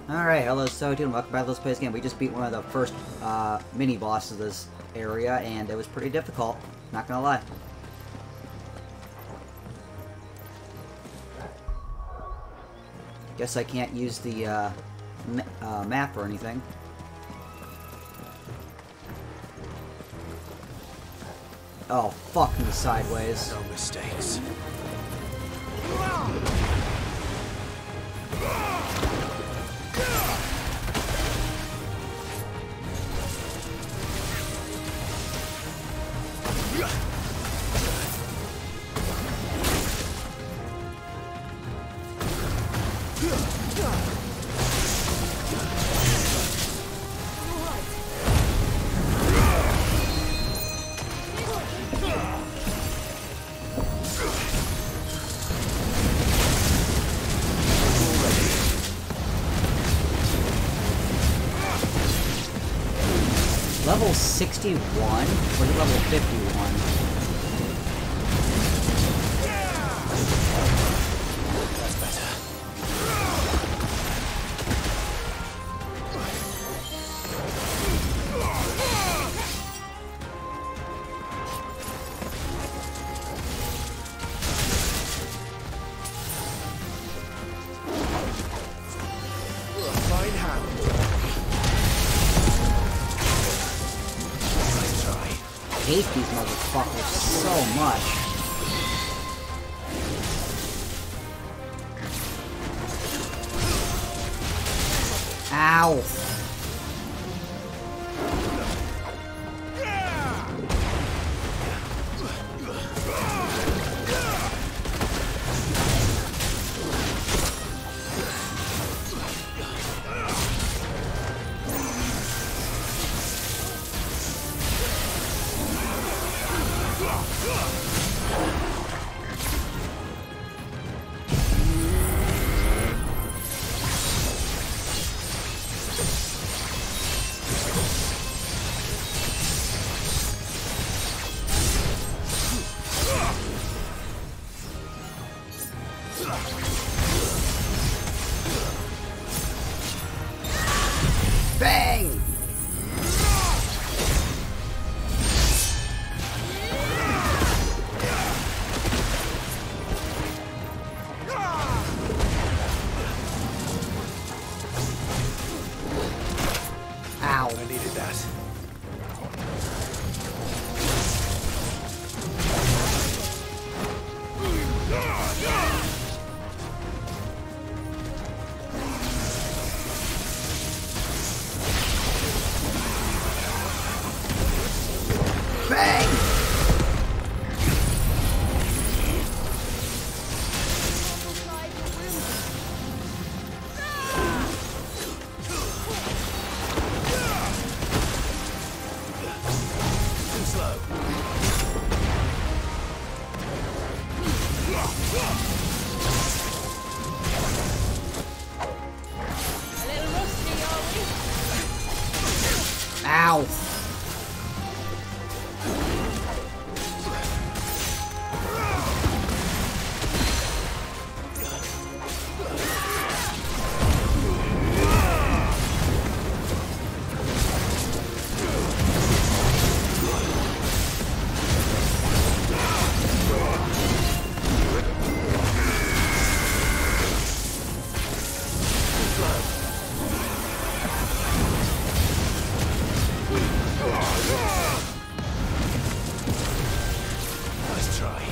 Alright, hello SoToon, and welcome back to Let's Play This Game. We just beat one of the first mini-bosses of this area, and it was pretty difficult, not gonna lie. Guess I can't use the map or anything. Oh, fuck me sideways. No mistakes. Level 61? Or is it level 51? That's better. Fine hand. I hate these motherfuckers so much. Ow! Bang! Ow. I needed that. Bang! Too slow. A little rusty, are we? Ow! Nice try.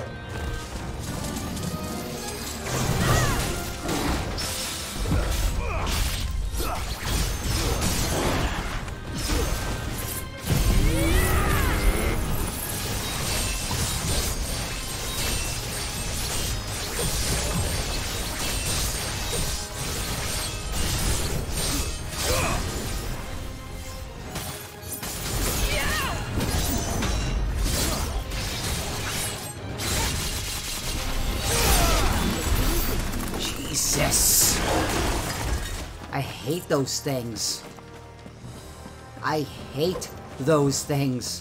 Jesus! I hate those things. I hate those things.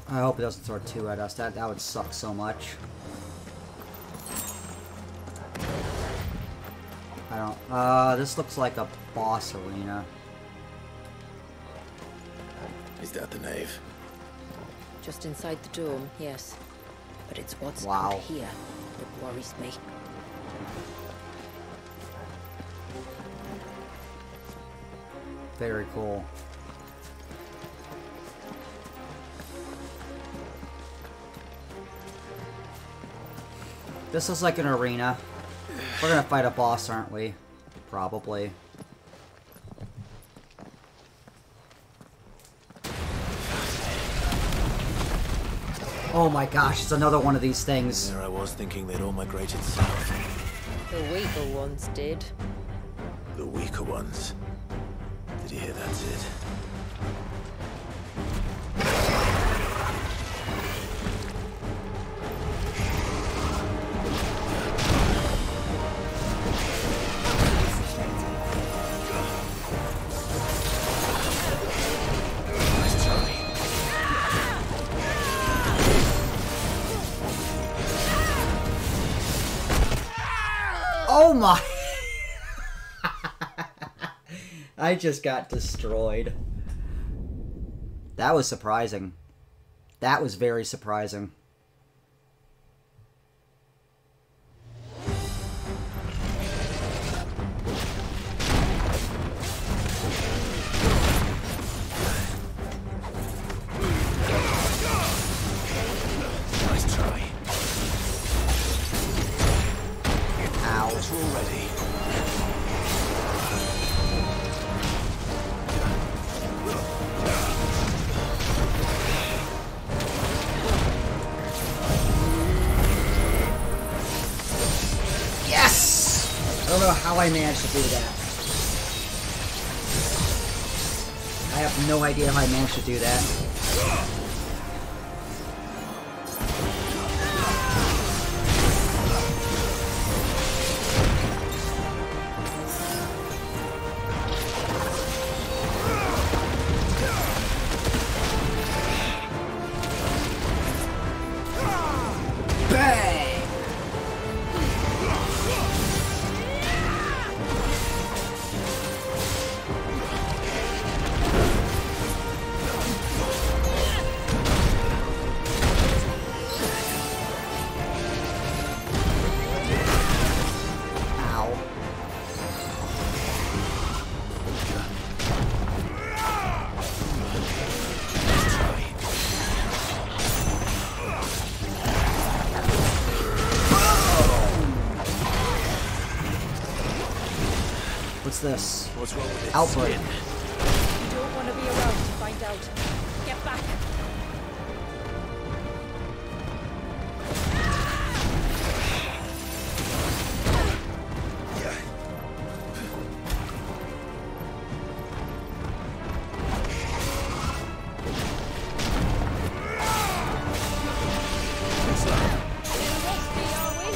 I hope it doesn't throw two at us. That would suck so much. I don't... this looks like a boss arena. Is that the nave? Just inside the dome, yes. But it's what's Wow. out here that worries me. Very cool. This is like an arena. We're gonna fight a boss, aren't we? Probably. Oh my gosh, it's another one of these things. There I was thinking they'd all migrated south. The weaker ones did. The weaker ones. Did you hear that, Sid? Nice try. Oh my! I just got destroyed. That was surprising. That was very surprising. Nice try. Ow. We're all ready. Yes! I don't know how I managed to do that. I have no idea how I managed to do that. Bang! Ow. What's this? What's wrong with it? Outbreak. You don't want to be around to find out. Get back! Little rusty, are we?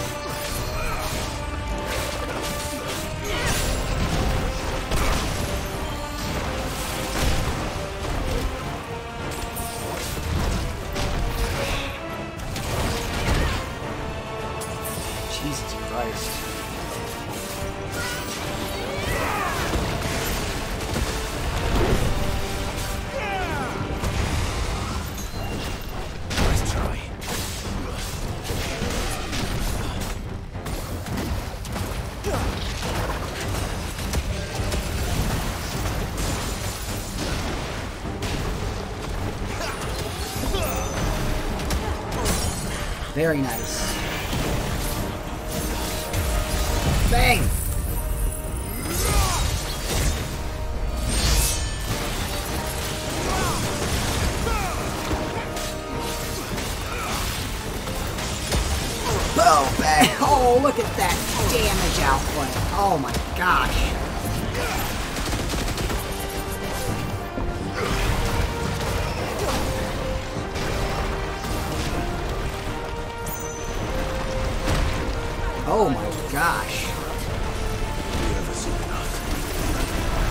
Jesus Christ. Nice try. Very nice. Bang! Boom! Bang! Oh, look at that damage output! Oh my gosh! Oh my gosh! You ever seen enough?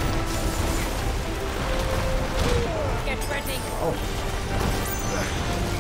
Get ready. Oh.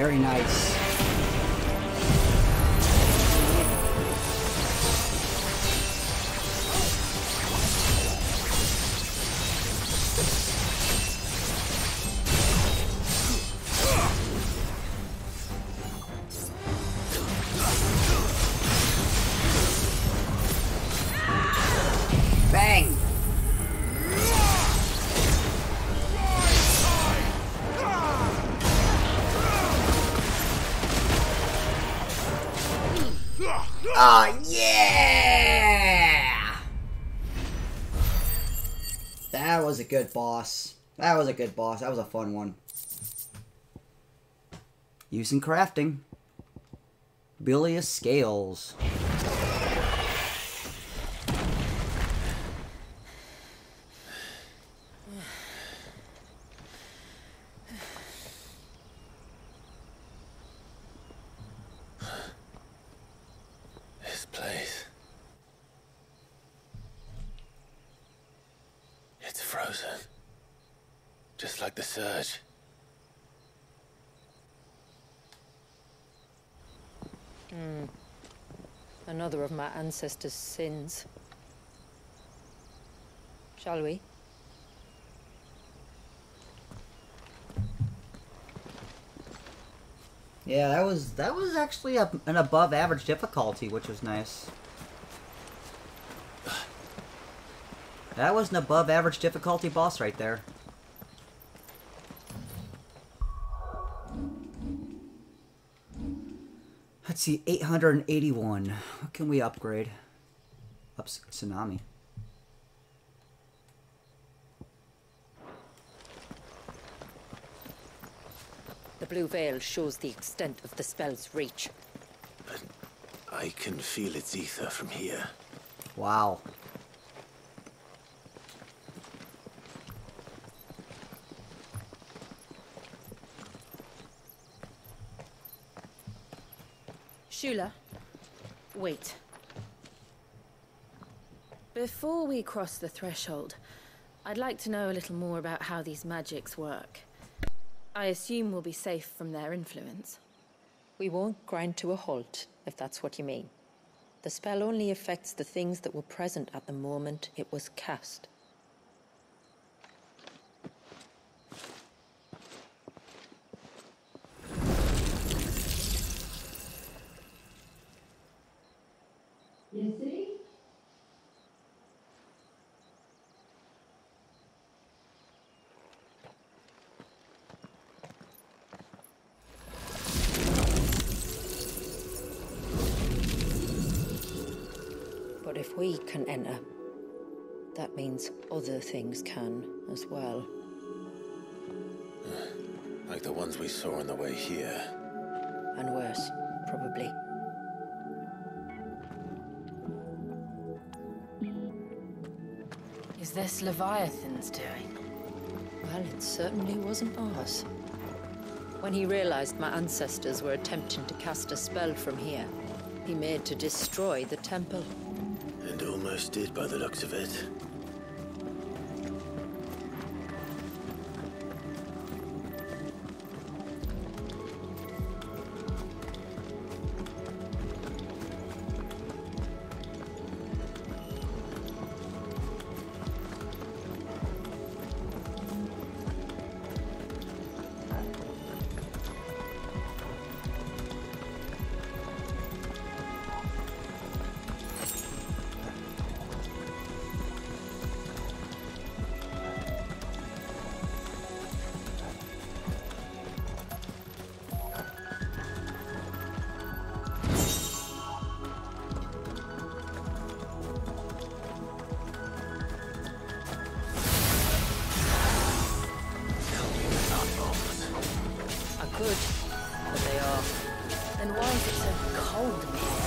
Very nice. Bang! Oh, yeah! That was a good boss. That was a good boss. That was a fun one. Using crafting. Bilious Scales. This place. It's frozen. Just like the surge. Another of my ancestors' sins. Shall we? Yeah, that was actually an above average difficulty, which was nice. That was an above average difficulty boss right there. Let's see, 881. What can we upgrade? Tsunami. The blue veil shows the extent of the spell's reach. But I can feel its ether from here. Wow. Shula, wait. Before we cross the threshold, I'd like to know a little more about how these magics work. I assume we'll be safe from their influence. We won't grind to a halt, if that's what you mean. The spell only affects the things that were present at the moment it was cast. You see? But if we can enter, that means other things can as well. Like the ones we saw on the way here. And worse, probably. Is this Leviathan's doing? Well, it certainly wasn't ours. When he realized my ancestors were attempting to cast a spell from here, he made to destroy the temple. And almost did by the looks of it. But they are. Then why is it so cold in here?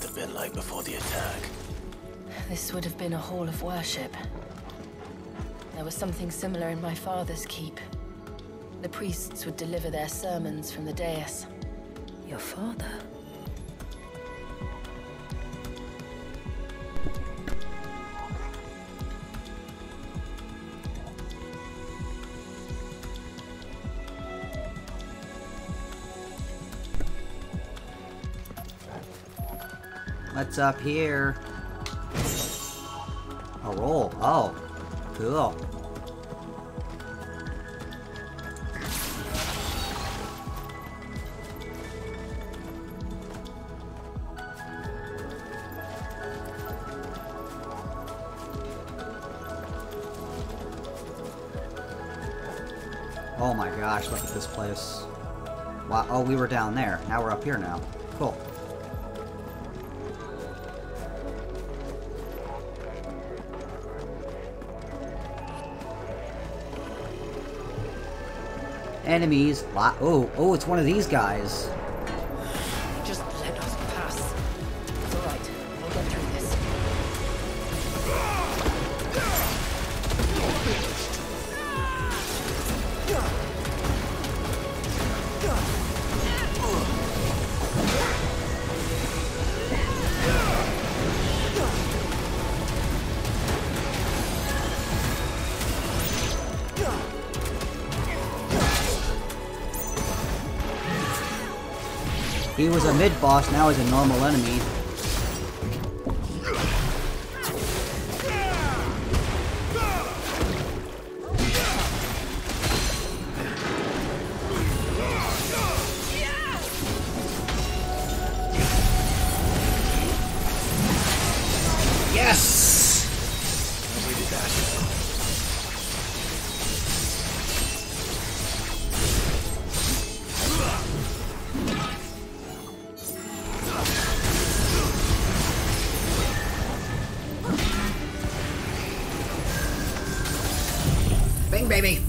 have been like before the attack? This would have been a hall of worship. There was something similar in my father's keep. The priests would deliver their sermons from the dais. Your father? What's up here? A roll. Oh, cool. Oh my gosh, look at this place. Wow, oh, we were down there. Now we're up here now. Cool. Enemies. Oh, it's one of these guys. Just let us pass. It's all right. We'll get through this. He was a mid-boss, now he's a normal enemy. Yes! We did that. Bing, baby!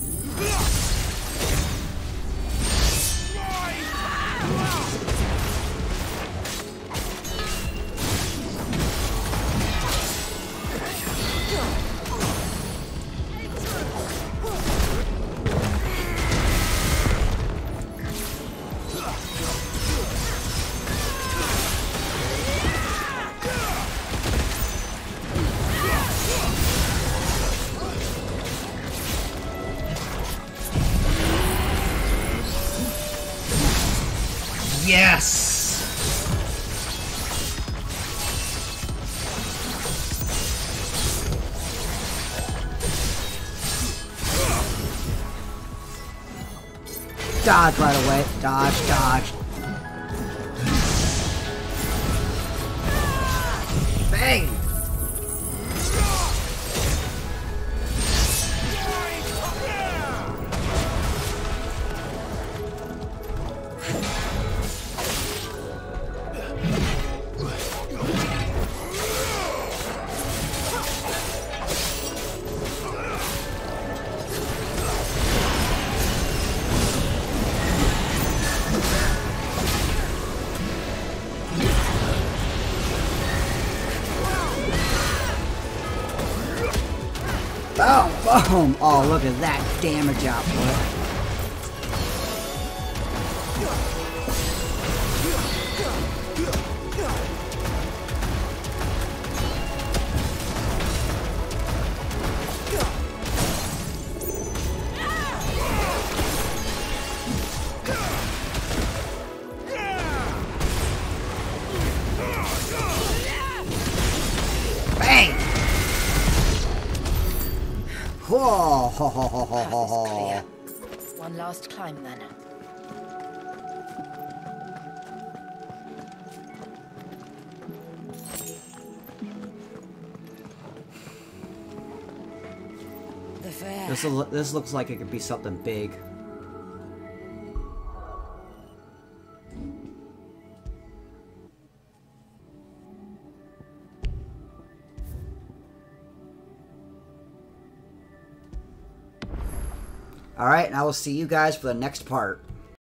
Yes! Dodge right away. Dodge, dodge. Bang! Boom, boom! Oh, look at that damage output. Bang! Whoa! Ho, ho, ho, ho, Path ho, is ho. clear. One last climb then. The fair. This looks like it could be something big. Alright, and I will see you guys for the next part.